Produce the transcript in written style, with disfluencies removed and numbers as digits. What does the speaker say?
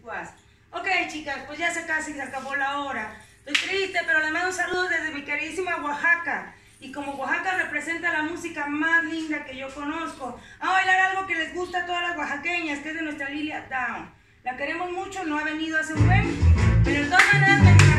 paz. Ok, chicas, pues ya casi se acabó la hora. Estoy triste, pero les mando un saludo desde mi queridísima Oaxaca. Y como Oaxaca representa la música más linda que yo conozco, a bailar algo que les gusta a todas las oaxaqueñas, que es de nuestra Lilia Down. La queremos mucho, no ha venido hace un buen, pero de todas maneras